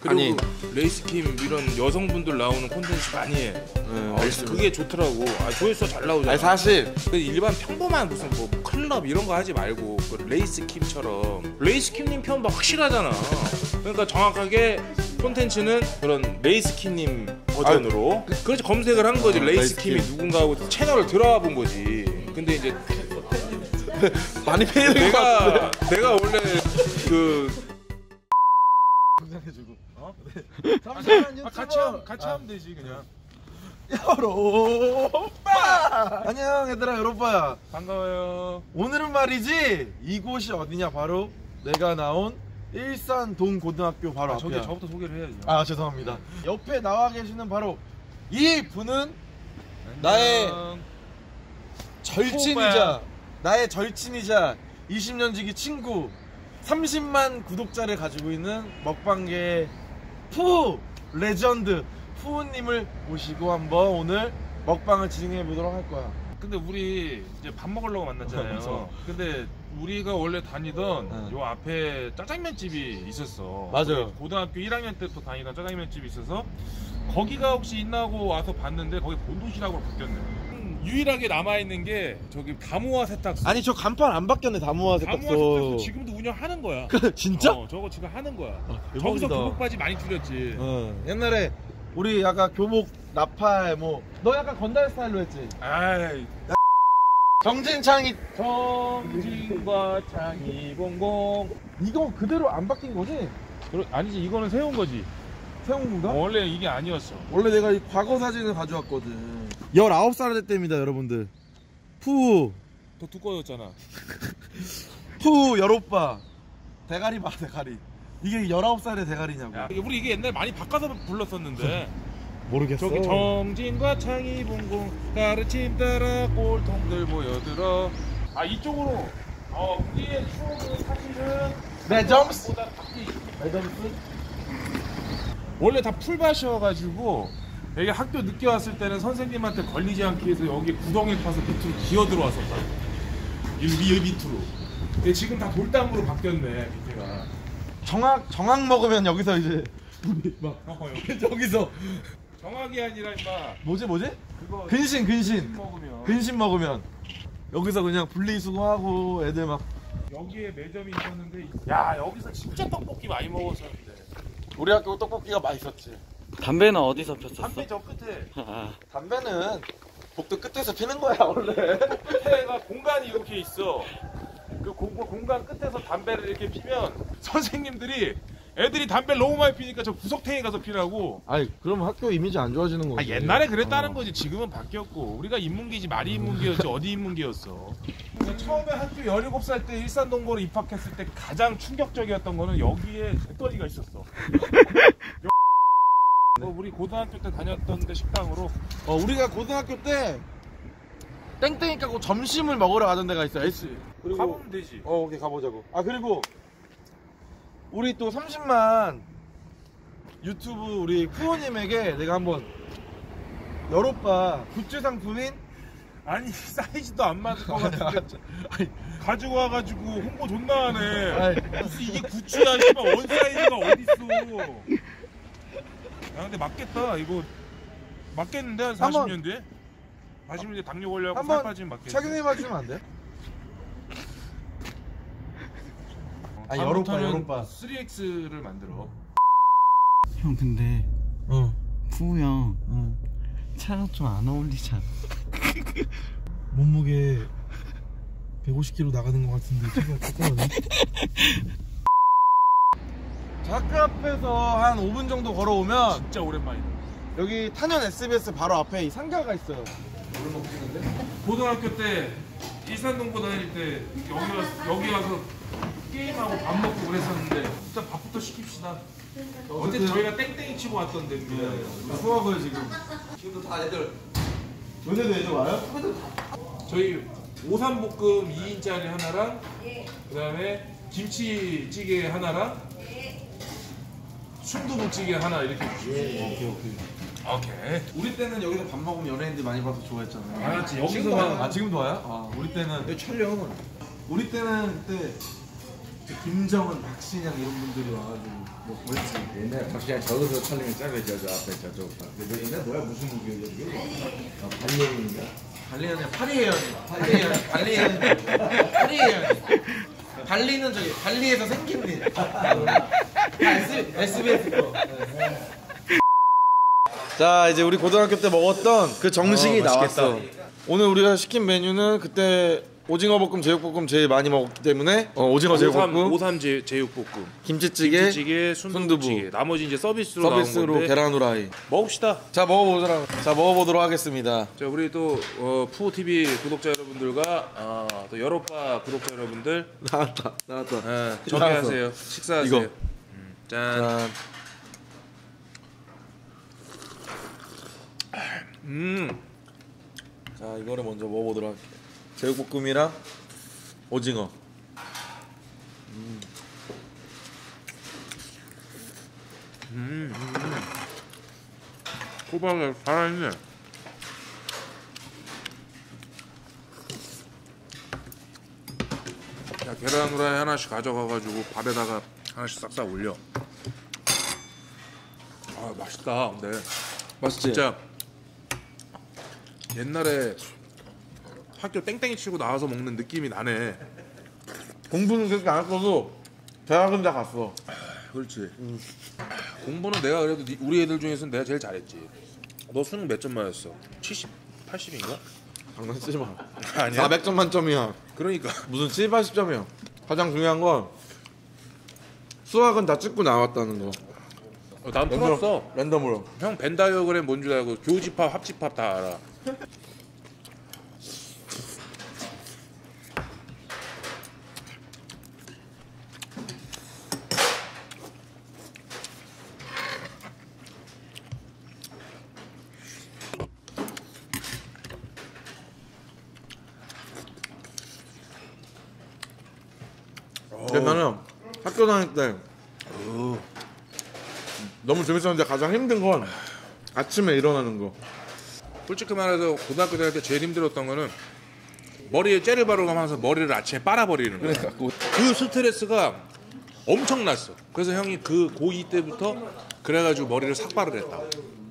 그리고 레이스킴 이런 여성분들 나오는 콘텐츠 많이 해. 그게 좋더라고. 조회수 잘 나오잖아. 아니 사실 일반 평범한 무슨 뭐 클럽 이런 거 하지 말고 그 레이스킴처럼 레이스킴님 편 확실하잖아. 그러니까 정확하게 콘텐츠는 그런 레이스킴님 버전으로. 그래서 검색을 한 거지. 레이스킴이 누군가 하고 채널을 들어와 본 거지. 근데 이제 많이 페이는 것 같은데. 내가 원래 그 해주고. 같이 하면 되지 그냥. 여로빠! 안녕 얘들아, 여로빠야. 반가워요. 오늘은 말이지 이곳이 어디냐, 바로 내가 나온 일산 동고등학교 바로 앞이야. 저부터 소개를 해야죠. 죄송합니다. 옆에 나와 계시는 바로 이 분은 나의 절친이자 나의 절친이자 20년 지기 친구, 30만 구독자를 가지고 있는 먹방계의 푸우 레전드 푸우님을 모시고 한번 오늘 먹방을 진행해 보도록 할 거야. 근데 우리 이제 밥 먹으려고 만났잖아요. 근데 우리가 원래 다니던 요 앞에 짜장면 집이 있었어. 맞아요. 고등학교 1학년 때부터 다니던 짜장면 집이 있어서 거기가 혹시 있나 하고 와서 봤는데 거기 본도시락으로 바뀌었네. 유일하게 남아있는 게 저기 다모아 세탁소. 아니 저 간판 안 바뀌었네. 다모아 세탁소. 다모아 세탁소 지금도 운영하는 거야. 진짜? 저거 지금 하는 거야. 대박이다. 저기서 교복 바지 많이 줄였지. 옛날에 우리 약간 교복 나팔 뭐 너 약간 건달 스타일로 했지? 아이. 정진창이 정진과 창이봉봉. 이거 그대로 안 바뀐 거지? 아니지, 이거는 세운 거지. 세운 건가? 원래 이게 아니었어. 원래 내가 이 과거 사진을 가져왔거든. 19살 때입니다, 여러분들. 푸우 더 두꺼워졌잖아. 푸우 여로빠 대가리 봐, 대가리. 이게 19살의 대가리냐고. 야, 우리 이게 옛날에 많이 바꿔서 불렀었는데. 모르겠어. 저기 정진과 창이봉봉 가르침 따라 꼴통들 모여들어. 이쪽으로 우리의 추억은 사실은 매점스? 보다 밖에 있어. 매점스? 원래 다 풀밭이어가지고 여기 학교 늦게 왔을 때는 선생님한테 걸리지 않기 위해서 여기 구덩이 파서 밑으로 기어 들어왔었다. 이 밑으로. 근데 지금 다 돌담으로 바뀌었네, 밑에가. 정확 먹으면 여기서 이제 막 여기. 저기서 정확이 아니라 임마. 뭐지? 그거 근심 먹으면 여기서 그냥 분리수거하고 애들 막. 여기에 매점이 있었는데, 야, 여기서 진짜 떡볶이 많이 먹었었는데. 우리 학교 떡볶이가 맛있었지. 담배는 어디서 폈었어? 담배 저 끝에. 담배는 복도 끝에서 피는 거야, 원래. 끝에가 공간이 이렇게 있어. 그 공간 끝에서 담배를 이렇게 피면 선생님들이 애들이 담배를 너무 많이 피니까 저 구석탱이 가서 피라고. 아니, 그럼 학교 이미지 안 좋아지는 거지. 옛날에 그랬다는 거지. 지금은 바뀌었고. 우리가 인문계지 말이 인문계였지 어디 인문계였어. 처음에 학교 17살 때 일산동고로 입학했을 때 가장 충격적이었던 거는 여기에 뱃더리가 있었어. 우리 고등학교 때 다녔던 데 식당으로. 우리가 고등학교 때 땡땡이 까고 점심을 먹으러 가던 데가 있어. S. 그리고 가보면 되지. 오케이, 가보자고. 그리고 우리 또 30만 유튜브 우리 푸우님에게 내가 한번 여로빠 굿즈 상품인 아니 사이즈도 안 맞을 것 같은데 가지고 와가지고 홍보 존나 하네. 무슨 이게 굿즈야. 씨발 원 사이즈가 어딨어. 야 근데 맞겠다. 이거 맞겠는데 한 40년 뒤에? 40년 뒤에 당뇨 걸려갖고 살 빠지면 맞겠지. 착용해봐 주면 안 돼? 여로빠 3X를 만들어. 형 근데 푸우 형 차가 좀 안 어울리지 않아? 몸무게 150kg 나가는 것 같은데 차가 조그마네. 학교 앞에서 한 5분 정도 걸어오면 진짜 오랜만이다. 여기 탄현 SBS 바로 앞에 이 상가가 있어요. 고등학교 때 일산동고 다닐 때 여기 와서 게임하고 밥 먹고 그랬었는데 일단 밥부터 시킵시다. 어제 저희가 땡땡이 치고 왔던데. 수학을 지금도 다 애들 너네도 애들 와요? 저희 오삼볶음 2인짜리 하나랑 그 다음에 김치찌개 하나랑 순두부찌개 하나 이렇게 주세요. 오케이. 우리 때는 여기서 밥 먹으면 연예인들 많이 봐서 좋아했잖아요. 알았지. 여기서 지금도 와요? 우리 때는 촬영은 우리 때는 그때 김정은, 박신양 이런 분들이 와가지고 뭐 그랬지. 옛날 박시장 저기서 촬영이 잘려져 저 앞에 저쪽. 근데 옛날 뭐야 무슨 무기예요 이게? 발령인가? 발리는 파리예요. 발리는 저기 발리에서 생긴 일. SBS 거. 자 이제 우리 고등학교 때 먹었던 그 정식이 나왔어. 오늘 우리가 시킨 메뉴는 그때 오징어 볶음, 제육볶음 제일 많이 먹었기 때문에 오징어 제육볶음, 오삼 제육볶음, 김치찌개, 순두부찌개. 나머지 이제 서비스로 나온 건데 계란 후라이 먹읍시다. 자 먹어보도록 하겠습니다. 자 우리 또 푸우 TV 구독자 여러분들과 또 여로빠 구독자 여러분들 나왔다. 정리하세요. 식사하세요. 이거. 짠. 자 이거를 먼저 먹어보도록 할게요. 제육볶음이랑 오징어. 호박에 살아있네. 야 계란 후라이 하나씩 가져가가지고 밥에다가 하나씩 싹싹 올려. 아 맛있다. 근데 맛있지? 진짜 옛날에 학교 땡땡이 치고 나와서 먹는 느낌이 나네. 공부는 그렇게 안 했어도 대학은 다 갔어. 그렇지. 공부는 내가 그래도 우리 애들 중에서는 내가 제일 잘했지. 너 수능 몇 점 맞았어? 70, 80인가? 장난치지 마. 아니야? 400점 만점이야. 그러니까 무슨 7, 80점이야. 가장 중요한 건 수학은 다 찍고 나왔다는 거. 난 풀었어. 랜덤으로. 형 벤 다이어그램 뭔 줄 알고 교집합, 합집합 다 알아. 근데 나는 학교 다닐 때 너무 재밌었는데 가장 힘든 건 아침에 일어나는 거. 솔직히 말해서 고등학교 다닐 때 제일 힘들었던 거는 머리에 째를 바르고 하면서 머리를 아침에 빨아버리는 거야. 그러니까 그 스트레스가 엄청났어. 그래서 형이 그 고2 때부터 그래가지고 머리를 싹 바르랬다고.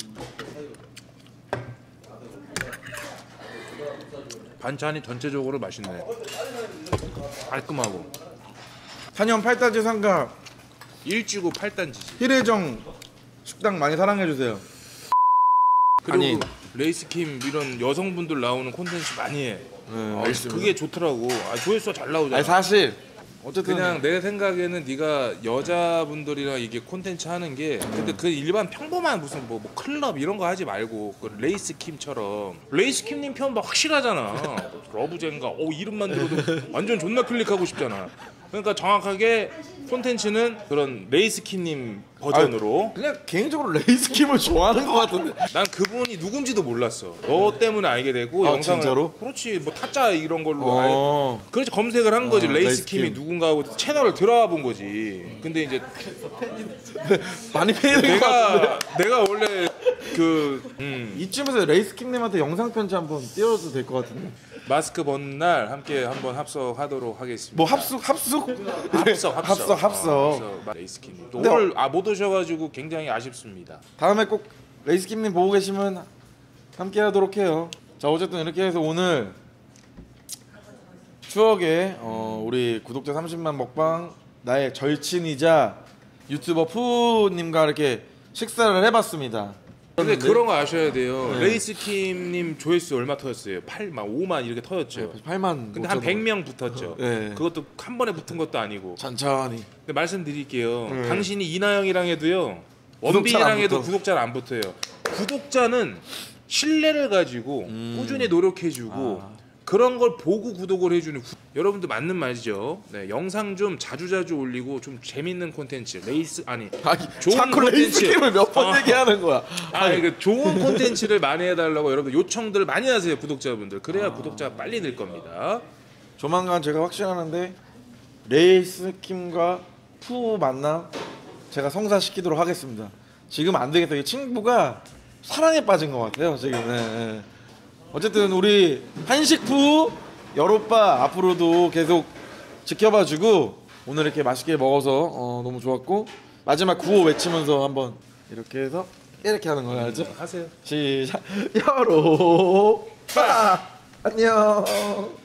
반찬이 전체적으로 맛있네. 깔끔하고. 탄현 팔다지 상가 일지구 8단지. 희래정 식당 많이 사랑해주세요. 그리고 아니. 레이스킴 이런 여성분들 나오는 콘텐츠 많이 해. 알겠습니다. 그게 좋더라고. 조회수가 잘 나오잖아. 아니 사실 어쨌든 그냥 내 생각에는 네가 여자분들이랑 이게 콘텐츠 하는 게 근데 그 일반 평범한 무슨 뭐 클럽 이런 거 하지 말고 그 레이스킴처럼 레이스킴님 편 막 확실하잖아. 러브젠가 이름만 들어도 완전 존나 클릭하고 싶잖아. 그러니까 정확하게 콘텐츠는 그런 레이스킴님 버전으로. 그냥 개인적으로 레이스킴을 좋아하는 것 같은데. 난 그분이 누군지도 몰랐어. 너 때문에 알게 되고 영상을. 진짜로? 그렇지. 뭐 타짜 이런 걸로 그렇지 검색을 한 거지. 레이스킴이 레이스킴. 누군가 하고 채널을 들어와 본 거지. 근데 이제 많이 패는 것 같은데. 내가 원래 이쯤에서 레이스킴님한테 영상 편지 한번 띄워도 될 것 같은데. 마스크 벗는 날 함께 한번 합석하도록 하겠습니다. 뭐 합숙? 합석. 레이스킴. 근데 오늘 못 오셔가지고 굉장히 아쉽습니다. 다음에 꼭 레이스킴님 보고 계시면 함께 하도록 해요. 자 어쨌든 이렇게 해서 오늘 추억의 우리 구독자 30만 먹방 나의 절친이자 유튜버 푸님과 이렇게 식사를 해봤습니다. 근데 그런 거 아셔야 돼요. 레이스킴님 조회수 얼마 터졌어요? 8만, 5만 이렇게 터졌죠. 8만. 근데 한 100명 붙었죠. 네. 그것도 한 번에 붙은 것도 아니고. 천천히. 근데 말씀드릴게요. 당신이 이나영이랑 해도요. 원빈이랑 해도 구독자는 안 붙어요. 구독자는 신뢰를 가지고 꾸준히 노력해주고 그런 걸 보고 구독을 해주는 여러분들 맞는 말이죠. 네, 영상 좀 자주자주 올리고 좀 재밌는 콘텐츠 좋은 자꾸 레이스킴을 몇 번 얘기하는 거야. 좋은 콘텐츠를 많이 해달라고 여러분 요청들 많이 하세요. 구독자분들. 그래야 구독자가 빨리 늘 겁니다. 조만간 제가 확신하는데 레이스킴과 푸 만남 제가 성사시키도록 하겠습니다. 지금 안 되겠다. 이 친구가 사랑에 빠진 것 같아요 지금. 네. 어쨌든 우리 한식푸 여로빠 앞으로도 계속 지켜봐주고 오늘 이렇게 맛있게 먹어서 너무 좋았고 마지막 구호 외치면서 한번 이렇게 해서 이렇게 하는 거야 알죠? 하세요. 시작. 여로 안녕.